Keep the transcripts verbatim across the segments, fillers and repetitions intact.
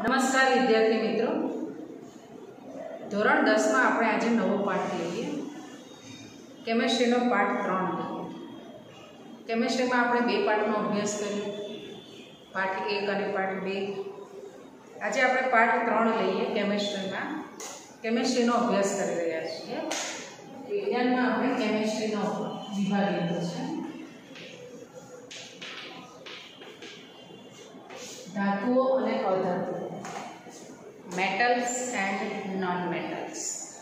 નમસ્કાર વિદ્યાર્થી મિત્રો, ધોરણ દસ માં આપણે આજે નવો પાઠ લઈએ. કેમેસ્ટ્રીનો પાઠ ત્રણ લઈએ. કેમેસ્ટ્રીમાં આપણે બે પાઠનો અભ્યાસ કર્યો, પાઠ એક અને પાઠ બે. આજે આપણે પાઠ ત્રણ લઈએ. કેમેસ્ટ્રીમાં કેમેસ્ટ્રીનો અભ્યાસ કરી રહ્યા છીએ. વિજ્ઞાનમાં આપણે કેમેસ્ટ્રીનો વિભાગ લીધો છે. ધાતુઓ અને અધાતુઓ, મેટલ્સ એન્ડ નોન મેટલ્સ.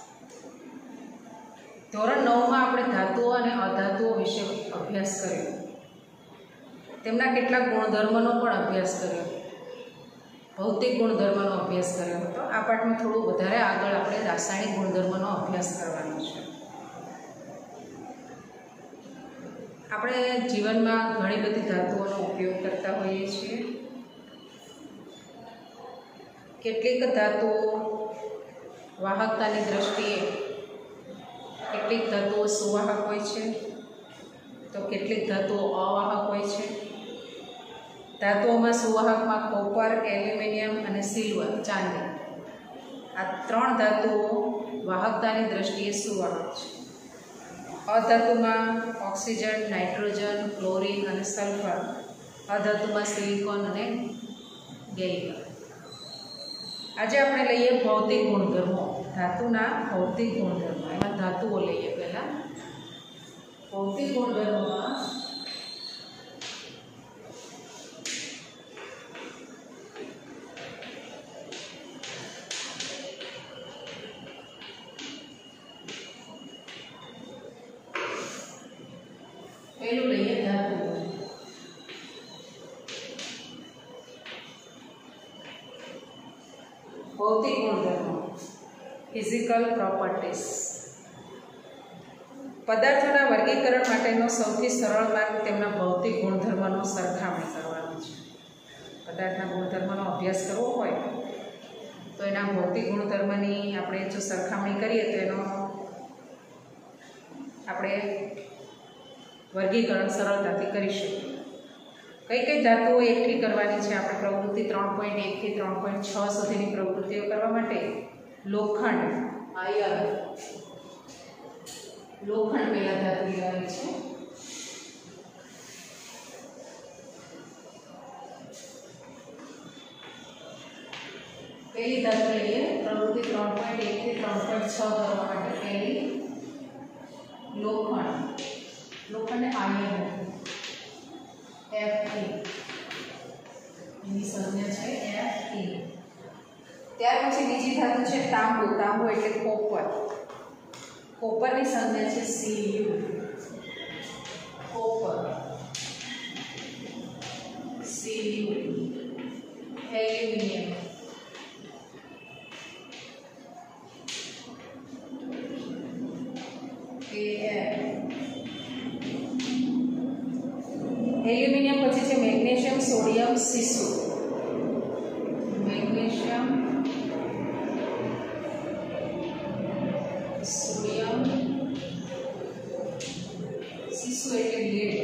ધોરણ નવમાં આપણે ધાતુઓ અને અધાતુઓ વિશે અભ્યાસ કર્યો. તેમના કેટલાક ગુણધર્મનો પણ અભ્યાસ કર્યો, ભૌતિક ગુણધર્મનો અભ્યાસ કર્યો હતો. આ પાઠમાં થોડું વધારે આગળ આપણે રાસાયણિક ગુણધર્મનો અભ્યાસ કરવાનો છે. આપણે જીવનમાં ઘણી બધી ધાતુઓનો ઉપયોગ કરતા હોઈએ છીએ. કેટલીક ધાતુઓ વાહકતાની દ્રષ્ટિએ કેટલીક ધાતુઓ સુવાહક હોય છે, તો કેટલીક ધાતુઓ અવાહક હોય છે. ધાતુઓમાં સુવાહકમાં કોપર, એલ્યુમિનિયમ અને સિલ્વર, ચાંદી, આ ત્રણ ધાતુઓ વાહકતાની દ્રષ્ટિએ સુવાહક છે. અધાતુમાં ઓક્સિજન, નાઇટ્રોજન, ક્લોરિન અને સલ્ફર. અધાતુમાં સિલિકોન અને ગેલિયમ. આજે આપણે લઈએ ભૌતિક ગુણધર્મો, ધાતુના ભૌતિક ગુણધર્મો. એમાં ધાતુઓ લઈએ. પહેલા ભૌતિક ગુણધર્મોમાં પહેલું લઈએ ધાતુઓ. ભૌતિક ગુણધર્મો, ફિઝિકલ પ્રોપર્ટીઝ. પદાર્થોના વર્ગીકરણ માટેનો સૌથી સરળ માર્ગ તેમના ભૌતિક ગુણધર્મનો સરખામણી કરવાનો છે. પદાર્થના ગુણધર્મનો અભ્યાસ કરવો હોય તો એના ભૌતિક ગુણધર્મની આપણે જો સરખામણી કરીએ તો એનો આપણે વર્ગીકરણ સરળતાથી કરી શકીએ. કઈ કઈ ધાતુઓ એકઠી કરવાની છે આપણે પ્રવૃત્તિ ત્રણ પોઈન્ટ એકથી ત્રણ પોઈન્ટ છ સુધીની પ્રવૃત્તિઓ કરવા માટે? લોખંડ, આયર્ન, લોખંડ પહેલા ધાતુ લેવાની છે. પહેલી ધાતુ લઈએ પ્રવૃત્તિ ત્રણ પોઈન્ટ એકથી ત્રણ પોઈન્ટ છ કરવા માટે. પહેલી લોખંડ. લોખંડને આયર્ન એફ એની સંજ્ઞા છે એફ. ત્યાર પછી બીજી ધાતુ છે તાંબુ. તાંબુ એટલે કોપર. કોપરની સંજ્ઞા છે CU. Copper, CU. Aluminium, AF. Aluminium પછી છે મેગ્નેશિયમ, સોડિયમ, સીસુ. મેગ્નેશિયમ, સોડિયમ, સીસુ એટલે લેડ.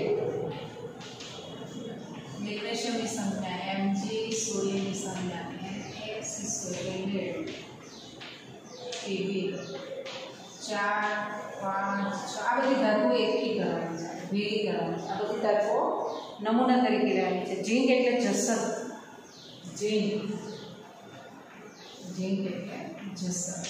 મેગ્નેશિયમની સંજ્ઞા એમજી, સોડિયમની સંજ્ઞા એનએ, સીસુ એટલે લેડ. કેવી ચાર, પાંચ, છ. આ બધી ધાતુઓ એકઠી કરવાની છે, ભેગી કરવાની છે. આ બધી ધાતુઓ નમૂના તરીકે લેવાની છે. ઝીંક એટલે જસર. ઝીંક, ઝીંક એટલે જસર.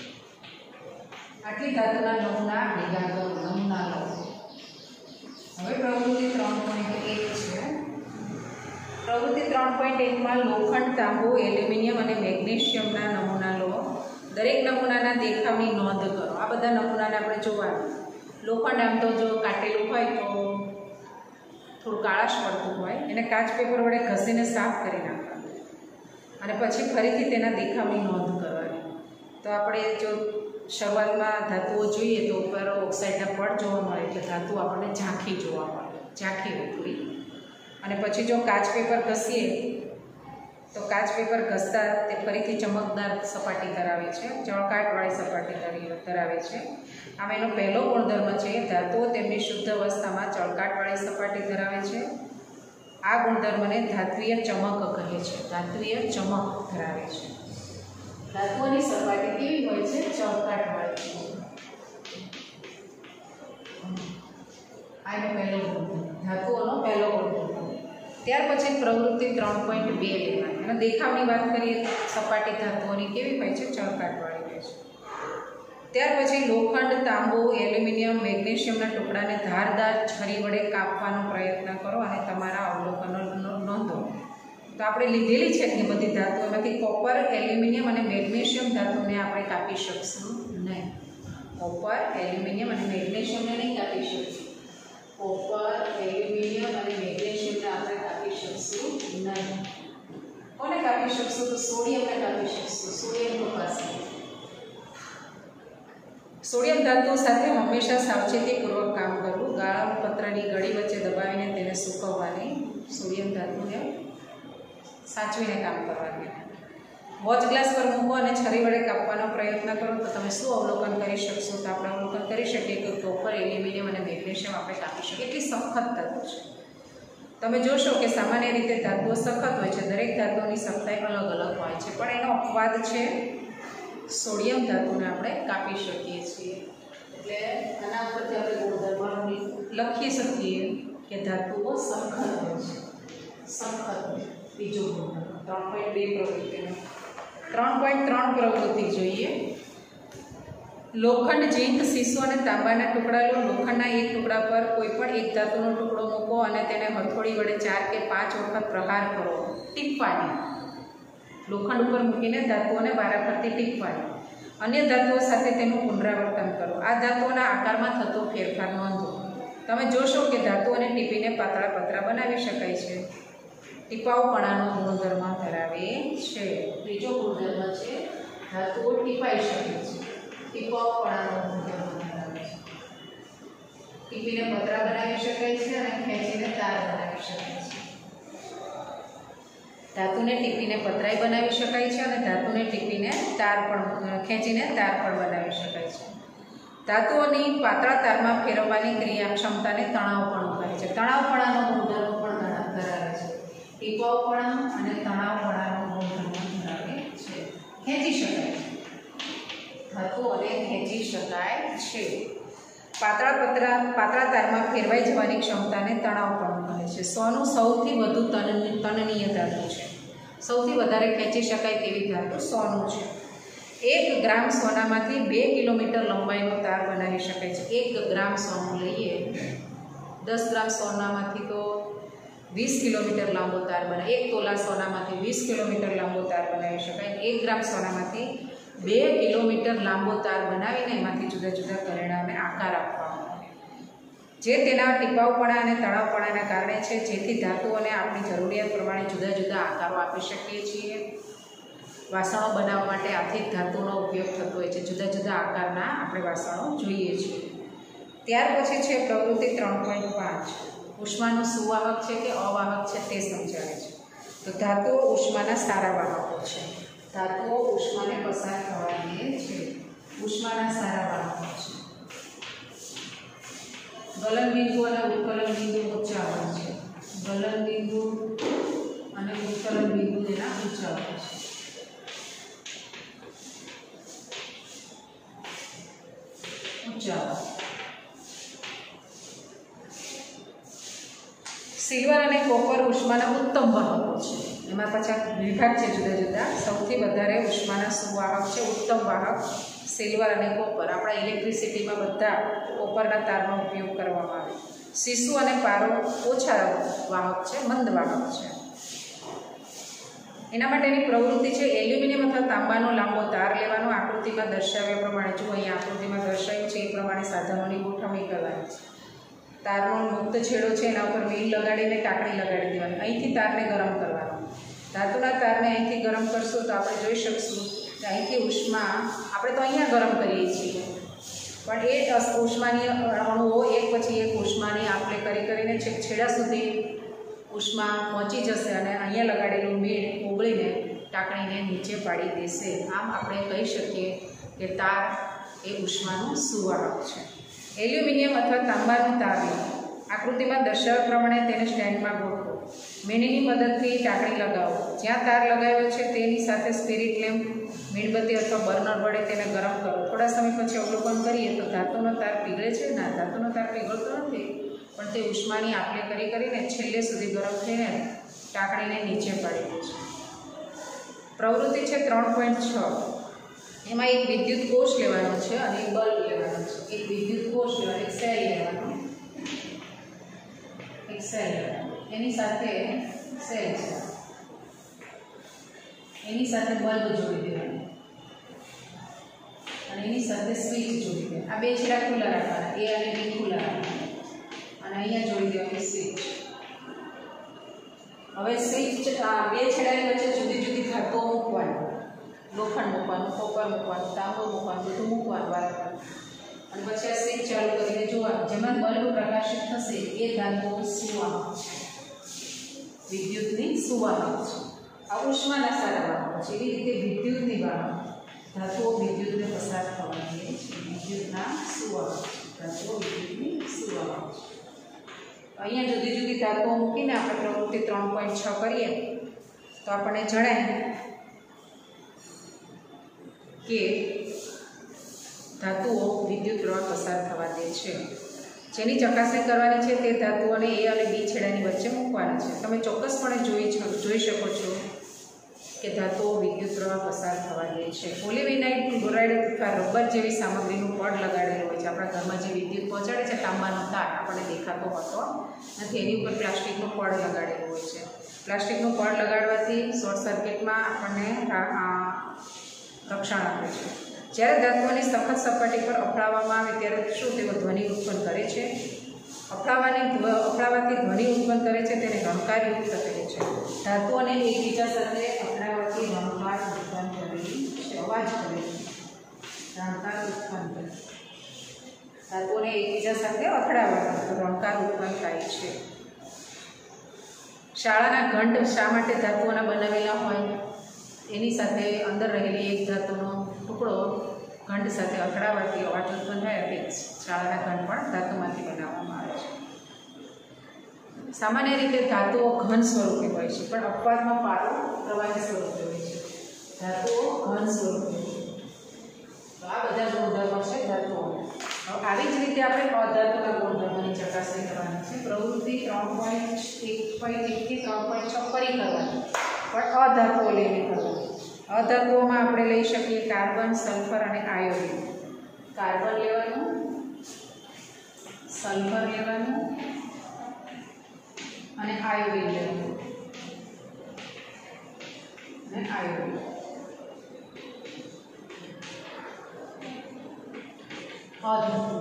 આટલી ધાતુના નમૂના ભેગા કરો, નમૂના લો. હવે પ્રવૃત્તિ ત્રણ પોઈન્ટ એક છે. પ્રવૃત્તિ ત્રણ પોઈન્ટ એકમાં લોખંડ, તાંબુ, એલ્યુમિનિયમ અને મેગ્નેશિયમના નમૂના લો. દરેક નમૂનાના દેખાવની નોંધ કરો. આ બધા નમૂનાને આપણે જોવાનું. લોખંડ આમ તો જો કાટેલું હોય તો થોડું કાળાશ પડતું હોય, એને કાચ પેપર વડે ઘસીને સાફ કરી નાખવાનું અને પછી ફરીથી તેના દેખાવની નોંધ કરવાની. તો આપણે જો શરૂઆતમાં ધાતુઓ જોઈએ તો ઉપર ઓક્સાઇડના પડ જોવા મળે, એટલે ધાતુ આપણને ઝાંખી જોવા મળે, ઝાંખી હોય થોડી. અને પછી જો કાચ પેપર ઘસીએ તો કાચ પેપર ઘસતા તે ફરીથી ચમકદાર સપાટી ધરાવે છે, ચળકાટવાળી સપાટી ધરાવે છે. આમ એનો પહેલો ગુણધર્મ છે ધાતુઓ તેમની શુદ્ધ અવસ્થામાં ચળકાટવાળી સપાટી ધરાવે છે. આ ગુણધર્મને ધાત્વીય ચમક કહે છે. ધાત્વીય ચમક ધરાવે છે. ધાતુઓની સપાટી કેવી હોય છે? ચળકાટવાળી. આનો પહેલો ગુણધર્મ, ધાતુઓનો પહેલો ગુણધર્મ. ત્યાર પછી પ્રવૃત્તિ ત્રણ પોઈન્ટ બે લેવાની. અને દેખાવની વાત કરીએ તો સપાટી ધાતુઓની કેવી હોય છે? ચળકાટવાળી હોય છે. ત્યાર પછી લોખંડ, તાંબુ, એલ્યુમિનિયમ, મેગ્નેશિયમના ટુકડાને ધારદાર છરી વડે કાપવાનો પ્રયત્ન કરો અને તમારા અવલોકનો નોંધો. તો આપણે લીધેલી છે કે બધી ધાતુઓમાંથી કોપર, એલ્યુમિનિયમ અને મેગ્નેશિયમ ધાતુને આપણે કાપી શકશું નહીં. કોપર, એલ્યુમિનિયમ અને મેગ્નેશિયમને નહીં કાપી શકીએ. કોપર, એલ્યુમિનિયમ અને મેગ્નેશિયમને આપણે કાપી શકશું નહીં. કોને કાપી શકશું? તો સોડિયમને કાપી શકશું. સોડિયમ પાસે સોડિયમ ધાતુ સાથે હંમેશા સાવચેતીપૂર્વક કામ કરવું. ગાળા પત્રની ગળી વચ્ચે દબાવીને તેને સૂકવવાની. સોડિયમ ધાતુને સાચવીને કામ કરવાની. વોચ ગ્લાસ પર મૂકો અને છરી વડે કાપવાનો પ્રયત્ન કરો તો તમે શું અવલોકન કરી શકશો? તો આપણે અવલોકન કરી શકીએ કે કોપર, એલ્યુમિનિયમ અને મેગ્નેશિયમ આપણે કાપી શકીએ. એટલી સખત ધાતુ છે. તમે જોશો કે સામાન્ય રીતે ધાતુઓ સખત હોય છે. દરેક ધાતુની સખતાઈ અલગ અલગ હોય છે, પણ એનો અપવાદ છે સોડિયમ ધાતુને આપણે કાપી શકીએ છીએ. એટલે આના ઉપરથી આપણે ગુણધર્મ લખી શકીએ કે ધાતુઓ સખત હોય છે. સખત. બીજો ગુણધર્મ ત્રણ પોઈન્ટ બે પ્રવૃત્તિનો. ત્રણ પોઈન્ટ ત્રણ પ્રવૃત્તિ જોઈએ. લોખંડ, ઝીંક, શીશો અને તાંબાના ટુકડા લો. લોખંડના એક ટુકડા પર કોઈ પણ એક ધાતુનો ટુકડો મૂકો અને તેને હથોડી વડે ચાર કે પાંચ વખત પ્રહાર કરો. ટીપવાની. લોખંડ ઉપર મૂકીને ધાતુઓને વારાફરતી ટીપવાની. અન્ય ધાતુઓ સાથે તેનું પુનરાવર્તન કરો. આ ધાતુઓના આકારમાં થતો ફેરફાર નોંધો. તમે જોશો કે ધાતુઓને ટીપીને પાતળા પતરા બનાવી શકાય છે. ટીપાઉપણાનો ગુણધર્મ ધરાવે છે. ત્રીજો ગુણધર્મ છે ધાતુઓ ટીપાઈ શકે છે. ટીપાઉપણાનો ગુણધર્મ ધરાવે છે. ટીપીને પતરા બનાવી શકાય છે અને ખેંચીને તાર બનાવી શકાય છે. ધાતુને ટીપીને પતરાઈ બનાવી શકાય છે અને ધાતુને ટીપીને તાર પણ ખેંચીને તાર પણ બનાવી શકાય છે. ધાતુઓની પાતળા તારમાં ફેરવવાની ક્રિયા ક્ષમતાને તણાવપણું કહે છે. તણાવપણાનો ગુણધર્મ પણ ધરાવે છે. ટીપાઉપણા અને તણાવપણાનો ગુણધર્મ ધરાવે છે. ખેંચી શકાય છે. ધાતુઓને ખેંચી શકાય છે. પાતળા પતરા પાતળા તારમાં ફેરવાઈ જવાની ક્ષમતાને તણાવપણું કહે છે. સોનું સૌથી વધુ તન તનનીય ધાતુ છે. સૌથી વધારે ખેંચી શકાય તેવી ધાતુ સોનું છે. એક ગ્રામ સોનામાંથી બે કિલોમીટર લંબાઈનો તાર બનાવી શકાય છે. એક ગ્રામ સોનું લઈએ, દસ ગ્રામ સોનામાંથી તો વીસ કિલોમીટર લાંબો તાર બનાવે. એક તોલા સોનામાંથી વીસ કિલોમીટર લાંબો તાર બનાવી શકાય. એક ગ્રામ સોનામાંથી બે કિલોમીટર લાંબો તાર બનાવીને એમાંથી જુદા જુદા પરિણામે આકાર આપવામાં આવે, જે તેના ટીપાઉપણા અને તણાવપણાના કારણે છે, જેથી ધાતુઓને આપણી જરૂરિયાત પ્રમાણે જુદા જુદા આકારો આપી શકીએ છીએ. વાસણો બનાવવા માટે આથી જ ધાતુનો ઉપયોગ થતો હોય છે. જુદા જુદા આકારના આપણે વાસણો જોઈએ છીએ. ત્યાર પછી છે પ્રવૃત્તિ ત્રણ પોઈન્ટ પાંચ. ઉષ્માનું સુવાહક છે કે અવાહક છે તે સમજાવે છે. તો ધાતુઓ ઉષ્માના સારા વાહકો છે. ધાતુઓ ઉષ્માને પસાર થવા દે છે. ઉષ્માના સારા વાહકો છે. ગલન બિંદુ અને ઉત્કલન બિંદુ ઊંચા હોય છે. ગલન બિંદુ અને ઉત્કલન બિંદુ તેના ઊંચા હોય છે. ઊંચા હોય. સિલ્વર અને કોપર ઉષ્માના ઉત્તમ વાહકો છે. એમાં પાછા વિભાગ છે જુદા જુદા. સૌથી વધારે ઉષ્માના સુવાહક છે, ઉત્તમ વાહક સિલ્વર અને કોપર. આપણા ઇલેક્ટ્રિસિટીમાં બધા કોપરના તારનો ઉપયોગ કરવામાં આવે. શીશુ અને પારો ઓછા વાહક છે, મંદ વાહક છે. એના માટેની પ્રવૃત્તિ છે એલ્યુમિનિયમ અથવા તાંબાનો લાંબો તાર લેવાનો. આકૃતિમાં દર્શાવ્યા પ્રમાણે, જો અહીંયા આકૃતિમાં દર્શાવ્યું છે એ પ્રમાણે સાધનોની ગોઠવણી કરવાની છે. તારનો મુક્ત છેડો છે એના ઉપર મીલ લગાડીને ટાંકણી લગાડી દેવાની. અહીંથી તારને ગરમ કરવાનો. ધાતુના તારને અહીંથી ગરમ કરશું તો આપણે જોઈ શકશું કે અહીંથી ઉષ્મા, આપણે તો અહીંયા ગરમ કરીએ છીએ, પણ એ ઉષ્માની અણુઓ એક પછી એક ઉષ્માની આપણે કરી કરીને છેક છેડા સુધી ઉષ્મા પહોંચી જશે અને અહીંયા લગાડેલું મીણ ઓગળીને ટાંકણીને નીચે પાડી દેશે. આમ આપણે કહી શકીએ કે તાર એ ઉષ્માનું સુવાહક છે. એલ્યુમિનિયમ અથવા તાંબાનું તાર લો. આકૃતિમાં દર્શાવ્યા પ્રમાણે તેને સ્ટેન્ડમાં ગોઠવો. મીણીની મદદથી ટાંકણી લગાવો. જ્યાં તાર લગાવ્યો છે તેની સાથે સ્પિરિટ લેમ્પ, મીણબત્તી અથવા બર્નર વડે તેને ગરમ કરો. થોડા સમય પછી અવલોકન કરીએ તો ધાતુનો તાર પીગળે છે. ના, ધાતુનો તાર પીગળતો નથી, પણ તે ઉષ્માની આપલે કરી કરીને છેલ્લે સુધી ગરમ થઈને ટાંકણીને નીચે પાડી દે છે. પ્રવૃત્તિ છે ત્રણ પોઈન્ટ છ. એમાં એક વિદ્યુત કોષ લેવાનો છે અને એક બલ્બ લેવાનો છે. એક વિદ્યુત કોષ લેવાનો, એક સેલ લેવાનો, એક સેલ લેવાનો, એની સાથે સેલ છે, એની સાથે બલ્બ જોડી દેવાનું અને એની સાથે સ્વિચ જોડી દેવાનું. આ બે છેડા ખુલ્લા રાખવાના, એ અને બી ખુલ્લા રાખવાના અને અહીંયા જોડી દેવાની સ્વિચ. હવે સ્વિચ બે છેડાની વચ્ચે જુદી જુદી ધાતુઓ મૂકવાની. લોખંડ મૂકવાનું, કોપર મૂકવાનું, તાંબુ મૂકવાનું, બધું મૂકવાનું વારંવાર. અને પછી આ સ્વિચ ચાલુ કરીને જોવાનું. જેમાં બલ્બ પ્રકાશિત થશે એ ધાતુઓ સુવાહક છે, વિદ્યુતની સુવાહક છે. આ ઉષ્માના સારા વાહકો છે. એવી રીતે વિદ્યુતની વાહક ધાતુઓ વિદ્યુતને પસાર થવાની છે. વિદ્યુતના સુવાહક ધાતુઓ વિદ્યુતની સુવાહક છે. અહીંયા જુદી જુદી ધાતુઓ મૂકીને આપણે પ્રવૃત્તિ ત્રણ પોઈન્ટ છ કરીએ તો આપણને જણાય કે ધાતુઓ વિદ્યુત પ્રવાહ પસાર થવા દે છે. જેની ચકાસણી કરવાની છે તે ધાતુઓને એ અને બી છેડાની વચ્ચે મૂકવાના છે. તમે ચોક્કસપણે જોઈ જોઈ શકો છો કે ધાતુઓ વિદ્યુત પ્રવાહ પસાર થવા દે છે. પોલિવિનાઇલ ક્લોરાઇડ અથવા રબર જેવી સામગ્રીનું પડ લગાડેલું હોય છે. આપણા ઘરમાં જે વિદ્યુત પહોંચાડે છે, તાંબાનો તાર આપણને દેખાતો હોતો નથી, એની ઉપર પ્લાસ્ટિકનું પડ લગાડેલું હોય છે. પ્લાસ્ટિકનું પડ લગાડવાથી શોર્ટ સર્કિટમાં આપણને રક્ષણ આપે છે. જ્યારે ધાતુઓની સખત સપાટી પર અફડાવવામાં આવે ત્યારે શું તેઓ ધ્વનિ ઉત્પન્ન કરે છે? અફડાવાની અફડાવાથી ધ્વનિ ઉત્પન્ન કરે છે, તેને રણકારયુક્ત કહે છે. ધાતુઓને એકબીજા સાથે અફડાવાથી રણકાર ઉત્પન્ન કરે છે, અવાજ કરે છે, રણકાર ઉત્પન્ન કરે. ધાતુઓને એકબીજા સાથે અથડાવાથી રણકાર ઉત્પન્ન થાય છે. શાળાના ઘંટ શા માટે ધાતુઓના બનાવેલા હોય? એની સાથે અંદર રહેલી એક ધાતુનો ટુકડો ઘંટ સાથે અથડાવાથી અવાજ ઉત્પન્ન થાય. તે શાળાના ઘંટ પણ ધાતુમાંથી બનાવવામાં આવે છે. સામાન્ય રીતે ધાતુઓ ઘન સ્વરૂપે હોય છે, પણ અપવાદમાં પારો પ્રવાહી સ્વરૂપે હોય છે. ધાતુઓ ઘન સ્વરૂપે હોય છે. તો આ બધા ગુણધર્મો છે ધાતુઓના. આવી જ રીતે આપણે અધાતુના ગુણધર્મોની ચકાસણી કરવાની છે. પ્રવૃત્તિ ત્રણ પોઈન્ટ એક પોઈન્ટ એકથી ત્રણ પોઈન્ટ છ ફરી કરવાની, પણ અધાતુઓ લઈને કરવાની. અધાતુઓમાં આપણે લઈ શકીએ કાર્બન, સલ્ફર અને આયોડિન. કાર્બન લેવાનું, સલ્ફર લેવાનું અને આયોડિન લેવાનું અને આયોડિન. અધાતુ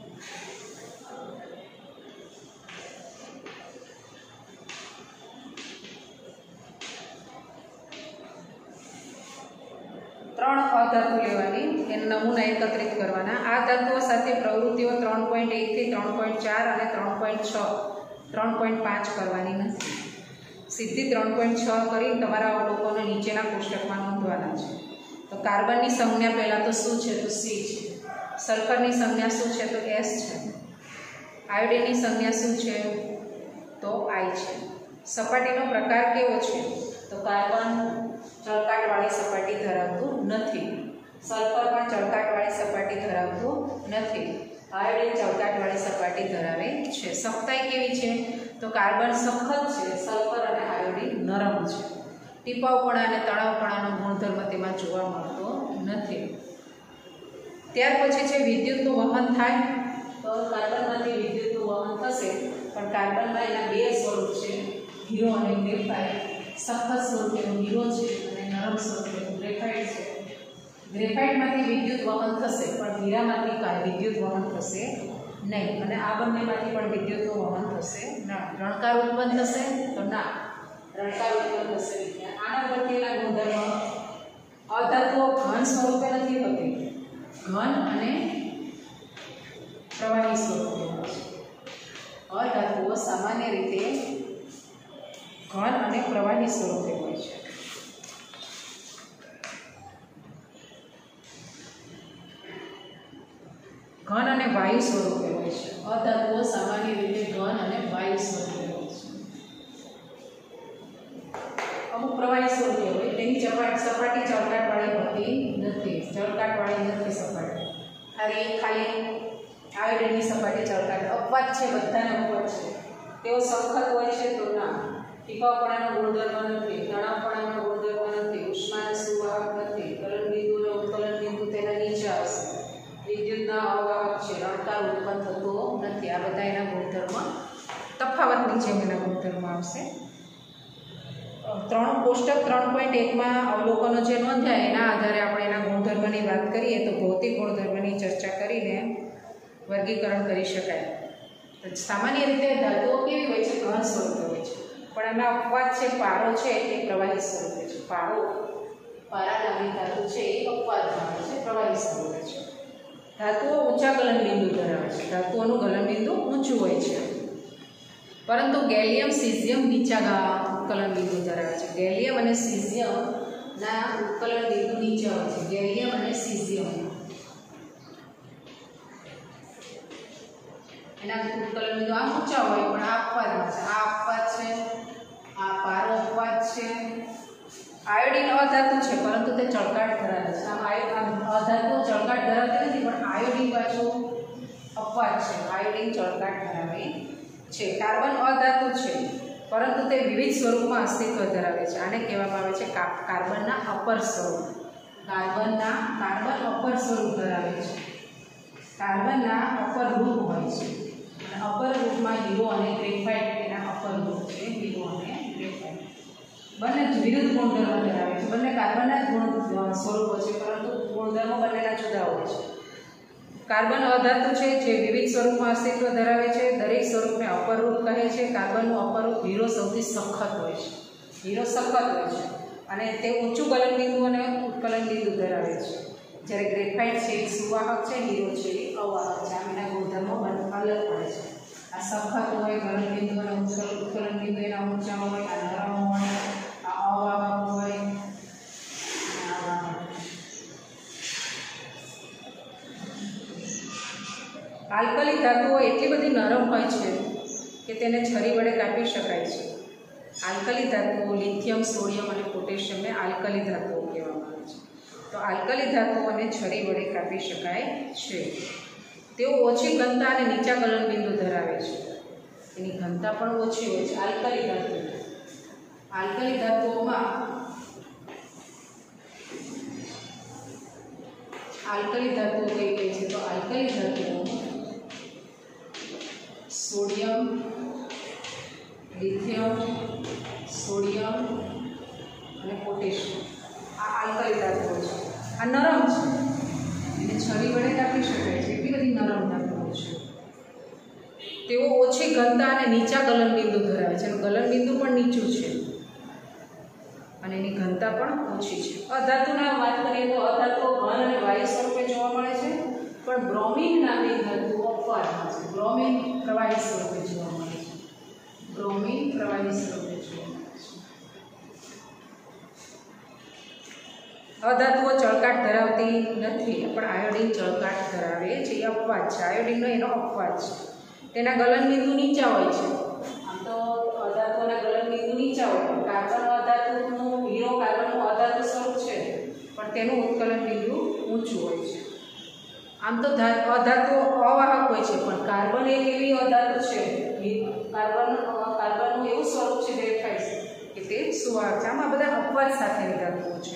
ત્રણ અધાતુ લેવાની, એના નમૂના એકત્રિત કરવાના. આ ધાતુઓ સાથે પ્રવૃત્તિઓ ત્રણ પોઈન્ટ એકથી ત્રણ પોઈન્ટ ચાર અને ત્રણ પોઈન્ટ છ ત્રણ પોઈન્ટ પાંચ કરવાની નથી. સીધી ત્રણ પોઈન્ટ છ કરી તમારા અવલોકનો નીચેના કોષ્ટકમાં નોંધવાના છે. તો કાર્બનની સંજ્ઞા પહેલાં તો શું છે? તો સી છે. સલ્ફરની સંજ્ઞા શું છે? તો એસ છે. આયોડિનની સંજ્ઞા શું છે? તો આઈ છે. સપાટીનો પ્રકાર કેવો છે? તો કાર્બન ચળકાટવાળી સપાટી ધરાવતું નથી. સલ્ફર પણ ચળકાટવાળી સપાટી ધરાવતું નથી. આયોડિન ચળકાટવાળી સપાટી ધરાવે છે. સખ્તાઈ કેવી છે? તો કાર્બન સખત છે, સલ્ફર અને આયોડિન નરમ છે. ટીપાવપણા અને તણાવપણાનો ગુણધર્મ તેમાં જોવા મળતો નથી. ત્યાર પછી છે વિદ્યુતનું વહન થાય. તો કાર્બનમાંથી વિદ્યુતનું વહન થશે, પણ કાર્બનમાં એના બે સ્વરૂપ છે, હીરો અને ગ્રેફાઇટ. સખત સ્વરૂપેનો હીરો છે અને નરમ સ્વરૂપેનું ગ્રેફાઇટ છે. ગ્રેફાઇટમાંથી વિદ્યુત વહન થશે, પણ હીરામાંથી કાંઈ વિદ્યુત વહન થશે નહીં. અને આ બંનેમાંથી પણ વિદ્યુતનું વહન થશે ના. રણકાર ઉત્પન્ન થશે? તો ના, રણકાર ઉત્પન્ન થશે નહીં. આના પ્રત્યેના ગુણધર્મ, અધાતુઓ ઘન સ્વરૂપે નથી હોતી, ઘન અને પ્રવાહી સ્વરૂપે હોય છે. અધાતુઓ સામાન્ય રીતે ઘન અને પ્રવાહી સ્વરૂપે હોય છે. ઘન અને વાયુ સ્વરૂપે હોય છે. અધાતુઓ સામાન્ય રીતે ઘન બધાને અપવાદ છે. તેઓ સખત હોય છે તો ના. ફીકાપણાનો ગુણધર્મ નથી, તણાવપણાનો ગુણધર્મ નથી, ઉષ્માને સુવાહક નથી, ગલનબિંદુ અને ઉત્કલનબિંદુ તેના નીચે આવશે, વિદ્યુતના અવાહક છે, રણકાર ઉત્પન્ન થતો નથી. આ બધા એના ગુણધર્મ તફાવતની જેમ એના ગુણધર્મ આવશે. ત્રણ કોષ્ટક ત્રણ પોઈન્ટ એકમાં અવલોકનો જે નોંધાય એના આધારે આપણે એના ગુણધર્મની વાત કરીએ તો ભૌતિક ગુણધર્મની ચર્ચા કરીને વર્ગીકરણ કરી શકાય. સામાન્ય રીતે ધાતુઓ કેવી હોય છે? ઘન સ્વરૂપે હોય છે, પણ એના અપવાદ છે પારો છે એ પ્રવાહી સ્વરૂપે છે. પારો પારા નામની ધાતુ છે એ અપવાદમાં આવે છે, પ્રવાહી સ્વરૂપે છે. ધાતુઓ ઊંચા ગલનબિંદુ ધરાવે છે, ધાતુઓનું ગલનબિંદુ ઊંચું હોય છે, પરંતુ ગેલિયમ સીઝિયમ નીચા ઉત્કલનબિંદુ ધરાવે છે. ગેલિયમ અને સીઝિયમના ઉત્કલનબિંદુ નીચે હોય છે. ગેલિયમ અને સીઝિયમ એના ઉત્કલનબિંદુ આ ઊંચા હોય, પણ આ અપવાદમાં છે. આ અપવાદ છે, આ પારો અપવાદ છે. આયોડિન અધાતુ છે, પરંતુ તે ચળકાટ ધરાવે છે. આમ અધાતુ ચળકાટ ધરાવતી નથી, પણ આયોડિન પાછું અપવાદ છે. આયોડિન ચળકાટ ધરાવે છે. કાર્બન અધાતુ છે, પરંતુ તે વિવિધ સ્વરૂપમાં અસ્તિત્વ ધરાવે છે. આને કહેવામાં આવે છે કાર્બનના અપર સ્વરૂપ. કાર્બનના કાર્બન અપર સ્વરૂપ ધરાવે છે. કાર્બનના અપર રૂપ હોય છે, અને અપર રૂપમાં હીરો અને ગ્રેફાઇટ એના અપર રૂપ છે. હીરો અને ગ્રેફાઇટ બંને વિરુદ્ધ ગુણધર્મો ધરાવે છે. બંને કાર્બનના જ ગુણ સ્વરૂપો છે, પરંતુ ગુણધર્મો બંનેના જુદા હોય છે. કાર્બન અધાતુ છે જે વિવિધ સ્વરૂપમાં અસ્તિત્વ ધરાવે છે. દરેક સ્વરૂપને અપરરૂપ કહે છે. કાર્બનનું અપરરૂપ હીરો સૌથી સખત હોય છે. હીરો સખત હોય છે અને તે ઊંચું ગલનબિંદુ અને ઉત્કલનબિંદુ ધરાવે છે. જ્યારે ગ્રેફાઇટ છે એ સુવાહક છે, હીરો છે એ અવાહક છે. આમ એના ગુણધર્મો અલગ પડે છે. આ સખત હોય, ગલનબિંદુ અને ઉત્કલનબિંદુ એના ઊંચા હોય, આ નરમ હોય, આ અવાહક હોય. આલ્કલી ધાતુઓ એટલી બધી નરમ હોય છે કે તેને છરી વડે કાપી શકાય છે. આલ્કલી ધાતુઓ લિથિયમ, સોડિયમ અને પોટેશિયમને આલ્કલી ધાતુઓ કહેવામાં આવે છે. તો આલ્કલી ધાતુઓને છરી વડે કાપી શકાય છે. તેઓ ઓછી ઘનતા અને નીચા ગલનબિંદુ ધરાવે છે. એની ઘનતા પણ ઓછી હોય છે. આલ્કલી ધાતુઓ આલ્કલી ધાતુઓમાં આલ્કલી ધાતુઓ કઈ કઈ છે? તો આલ્કલી ધાતુઓ સોડિયમ, લિથિયમ, સોડિયમ અને પોટેશિયમ આ આલ્કલી ધાતુઓ છે. આ નરમ છે, એને છરી વડે કાપી શકાય છે. એટલી બધી નરમ ધાતુઓ છે. તેઓ ઓછી ઘનતા અને નીચા ગલનબિંદુ ધરાવે છે. એનું ગલનબિંદુ પણ નીચું છે અને એની ઘનતા પણ ઓછી છે. અધાતુના વાત કરીએ તો અધાતુઓ ઘન અને વાયુ સ્વરૂપે જોવા મળે છે, પણ બ્રોમિન નામની ધાતુઓ અપવાદમાં છે. બ્રોમિન પ્રવાહી સ્વરૂપે જોવા મળે છે. બ્રોમિન પ્રવાહી સ્વરૂપે જોવા મળે છે. અધાતુઓ ચળકાટ ધરાવતી નથી, પણ આયોડિન ચળકાટ ધરાવે છે. એ અપવાદ છે. આયોડિનનો એનો અપવાદ છે. તેના ગલનબિંદુ નીચા હોય છે. આમ તો અધાતુઓના ગલનબિંદુ નીચા હોય, પણ કાર્બન અધાતુનું હીરો કાર્બનનું અધાતુ સ્વરૂપ છે, પણ તેનું ઉત્કલનબિંદુ ઊંચું હોય છે. આમ તો અધાતુઓ અવાહક હોય છે, પણ કાર્બન એક એવી અધાતુ છે, કાર્બન કાર્બનનું એવું સ્વરૂપ છે ગ્રેફાઇટ કે તે સુવાહક છે. આમાં બધા અપવાદ સાથેની ધાતુઓ છે.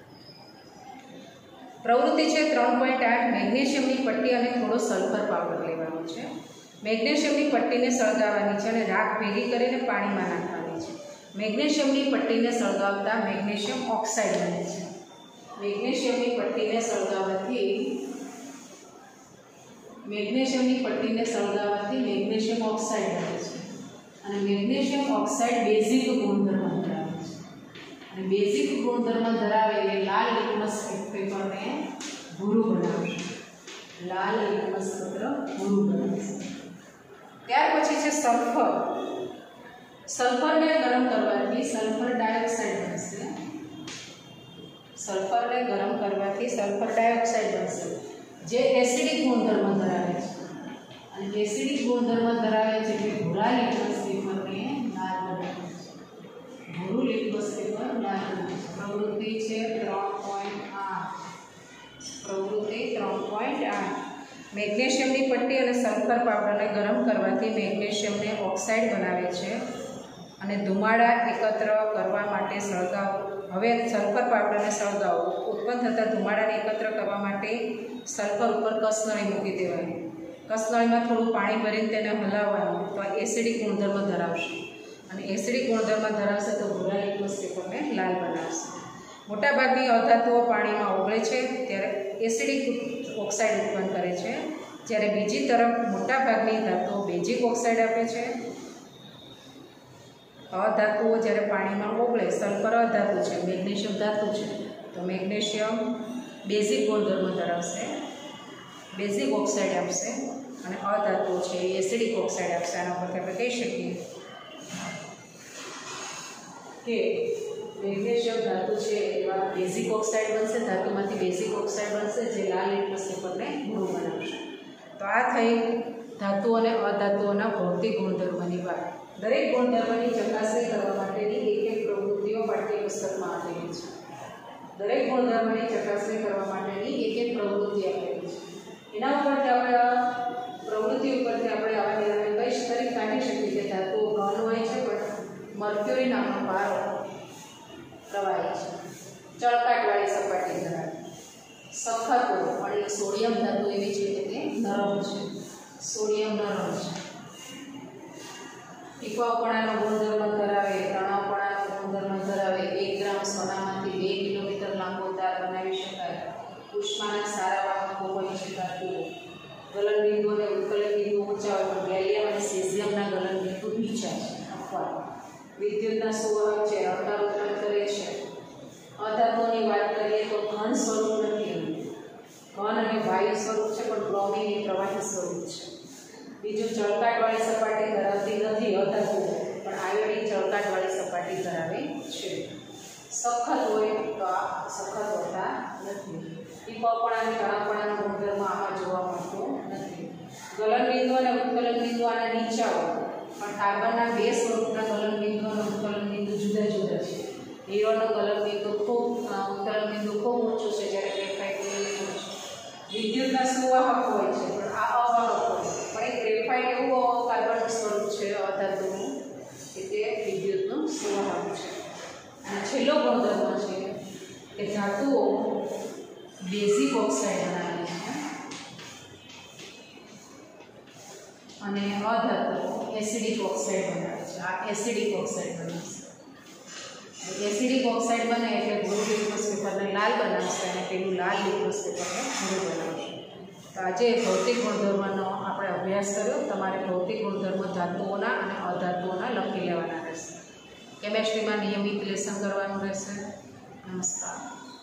પ્રવૃત્તિ છે ત્રણ પોઈન્ટ આઠ. મેગ્નેશિયમની પટ્ટી અને થોડો સલ્ફર પાવડર લેવાનો છે. મેગ્નેશિયમની પટ્ટીને સળગાવવાની છે અને રાખ ભેગી કરીને પાણીમાં નાખવાની છે. મેગ્નેશિયમની પટ્ટીને સળગાવતા મેગ્નેશિયમ ઓક્સાઇડ બને છે. મેગ્નેશિયમની પટ્ટીને સળગાવવાથી મેગ્નેશિયમની પટ્ટીને સળગાવવાથી મેગ્નેશિયમ ઓક્સાઇડ બને છે. અને મેગ્નેશિયમ ઓક્સાઇડ બેઝિક ગુણધર્મ ધરાવે છે. અને બેઝિક ગુણધર્મ ધરાવે એટલે લાલ લિટમસ પેપરને ભૂરું બનાવશે. લાલ લિટમસ પેપર ભૂરું બનાવશે. ત્યાર પછી છે સલ્ફર. સલ્ફરને ગરમ કરવાથી સલ્ફર ડાયોક્સાઇડ બનશે. સલ્ફરને ગરમ કરવાથી સલ્ફર ડાયોક્સાઇડ બનશે, જે એસિડિક ગુણધર્મ ધરાવે છે. અને એસિડિક ગુણધર્મ ધરાવે છે એટલે ભૂરા લિટમસ પેપરને લાલ બનાવે છે. ભૂરું લિટમસ પેપર લાલ બનાવે છે. પ્રવૃત્તિ છે ત્રણ પોઈન્ટ આઠ. પ્રવૃત્તિ ત્રણ પોઈન્ટ આઠ. મેગ્નેશિયમની પટ્ટી અને સલ્ફર પાવડરને ગરમ કરવાથી મેગ્નેશિયમને ઓક્સાઇડ બનાવે છે અને ધુમાડા એકત્ર કરવા માટે સળગાવો. હવે સલ્ફર પાવડરને સળગાવો. ઉત્પન્ન થતા ધુમાડાને એકત્ર કરવા માટે સલ્ફર ઉપર કસનળી મૂકી દેવાની. કસનળીમાં થોડું પાણી ભરીને તેને હલાવવાનું, તો એસિડિક ગુણધર્મ ધરાવશે અને એસિડિક ગુણધર્મ ધરાવશે તો ભૂરા લિક્વિડ પેપરને લાલ બનાવશે. મોટાભાગની અધાતુઓ પાણીમાં ઓગળે છે ત્યારે એસિડિક ઓક્સાઇડ ઉત્પન્ન કરે છે, જ્યારે બીજી તરફ મોટાભાગની ધાતુઓ બેઝિક ઓક્સાઇડ આપે છે. અધાતુઓ જ્યારે પાણીમાં ઓગળે, સલ્ફર અધાતુ છે, મેગ્નેશિયમ ધાતુ છે, તો મેગ્નેશિયમ બેઝિક ગુણધર્મ ધરાવશે, બેઝિક ઓક્સાઇડ આપશે અને અધાતુઓ છે એ એસિડિક ઓક્સાઇડ આપશે. આના પરથી આપણે કહી શકીએ કે મેગ્નેશિયમ ધાતુ છે એવા બેઝિક ઓક્સાઇડ બનશે, ધાતુમાંથી બેઝિક ઓક્સાઇડ બનશે જે લાલ લિટમસ પેપરને ભૂરું બનાવશે. તો આ થઈ ધાતુ અને અધાતુઓના ભૌતિક ગુણધર્મની વાત. દરેક ગુણધર્મની ચકાસણી કરવા માટેની એક એક પ્રવૃત્તિઓ પાઠ્યપુસ્તકમાં આપેલી છે. દરેક ગુણધર્મની ચકાસણી કરવા માટેની એક એક પ્રવૃત્તિ આપેલી છે. એના ઉપરથી આપણે પ્રવૃત્તિ ઉપરથી આપણે આવા નિર્ણય કઈ તરીકે કાઢી શકીએ કે ધાતુઓ ઘન હોય છે પણ મર્ક્યુરી નામનો પારો પ્રવાહી છે, ચળકાટવાળી સપાટી ધરાવે, સખત હોય પણ એ સોડિયમ ધાતુ એવી છે કે તે નરમ છે, સોડિયમ નરમ છે, ટીપાવપણાનો ગુણધર્મ ધરાવે, તણાવપણાનો ગુણધર્મ ધરાવે, એક ગ્રામ સોનામાંથી બે કિલોમીટર લાંબો તાર બનાવી શકાય, ઉષ્માના સારા વાહકો બની શકાતું, ગલનબિંદુ અને ઉત્કલનબિંદુ ઊંચા હોય પણ ગેલિયમ અને સેઝિયમના ગલનબિંદુ નીચા છે, અપવાદ, વિદ્યુતના સુવાહક છે, અવતાર ઉત્પન્ન કરે છે. અધાતુઓની વાત કરીએ તો ઘન સ્વરૂપ નથી, ઘન અને વાયુ સ્વરૂપ છે પણ બ્રોમિન એ પ્રવાહી સ્વરૂપ છે. બીજું ચળકાટવાળી સપાટી ધરાવતી નથી અધાતુઓ, પણ આયોડિન ચળકાટવાળી સપાટી ધરાવે છે. સખત હોય તો આ સખત હોતા નથી. ટીપાવપણા અને તણાવપણાનો ગુણધર્મ આમાં જોવા મળતો નથી. ગલનબિંદુ અને ઉત્કલનબિંદુ આના નીચા હોય પણ કાર્બનના બે સ્વરૂપના ગલનબિંદુ અને ઉત્કલનબિંદુ જુદા જુદા છે. હીરોનો ગલનબિંદુ ખૂબ ઉત્કલનબિંદુ ખૂબ ઊંચું છે જ્યારે ગ્રેફાઇટનું નીચું છે. વિદ્યુતના સુવાહક હોય છે પણ આ અવાહક હોય, પણ એક ગ્રેફાઇટ એવું કાર્બનનું સ્વરૂપ છે અધાતુનું કે તે વિદ્યુતનું સુવાહક છે. અને છેલ્લો ગુણધર્મ છે કે ધાતુઓ બેઝિક ઓક્સાઇડ બનાવે છે અને અધાતુઓ એસિડિક ઓક્સાઇડ બનાવે છે. આ એસિડિક ઓક્સાઇડ બને છે. એસિડિક ઓક્સાઇડ બને એટલે ભૂરું લિટમસ પેપરને લાલ બનાવશે અને પેલું લાલ લિટમસ પેપરને ભૂરું બનાવશે. તો આજે ભૌતિક ગુણધર્મનો આપણે અભ્યાસ કર્યો. તમારે ભૌતિક ગુણધર્મો ધાતુઓના અને અધાતુઓના લખી લેવાના રહેશે. કેમેસ્ટ્રીમાં નિયમિત લેસન કરવાનું રહેશે. નમસ્કાર.